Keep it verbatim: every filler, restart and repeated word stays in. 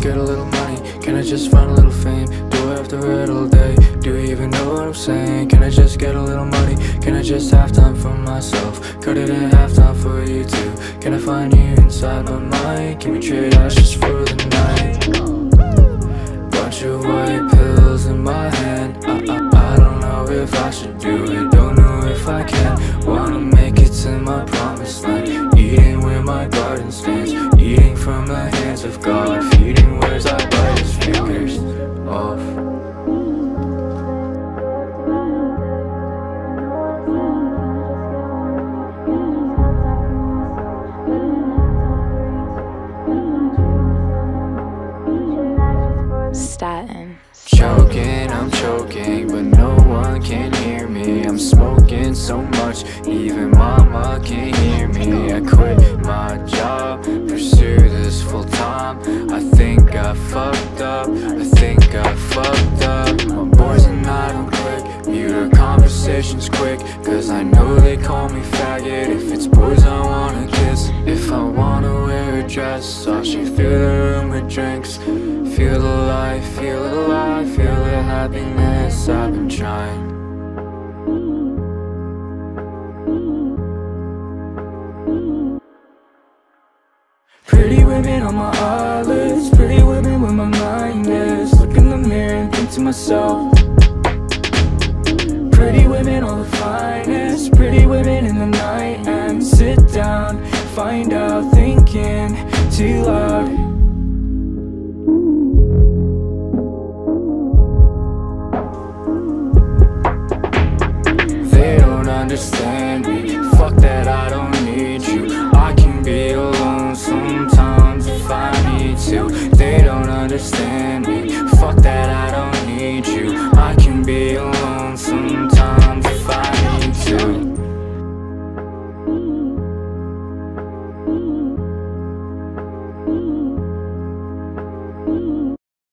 get a little money? Can I just find a little fame? Do I have to read all day? Do you even know what I'm saying? Can I just get a little money? Can I just have time for myself? Cut it in half time for you too. Can I find you inside my mind? Can we trade ashes for the night? Bunch of white pills in my hand. I, I, I don't know if I should do it, don't know if I can. Wanna make it to my promised land. Eating where my garden stands, eating from the hands of God. Feeding words I bite his fingers off. Statin. Choking, I'm choking, but no one can hear me. I'm smoking so much, even mama can't hear me. I quit my job, pursue this full time. I think I fucked up, I think I fucked up. My boys and I don't click, mute our conversations quick, cause I know they call me faggot. If it's boys I wanna kiss, if I wanna wear a dress, I'll shoot through the room with drinks. Feel alive, feel alive, feel the happiness I've been trying. Pretty women on my eyelids, pretty women with my mind is. Look in the mirror and think to myself, pretty women all the finest, pretty women in the night. And sit down, find out, thinking too loud. Understand me, fuck that, I don't need you. I can be alone sometimes if I need to. They don't understand me, fuck that, I don't need you.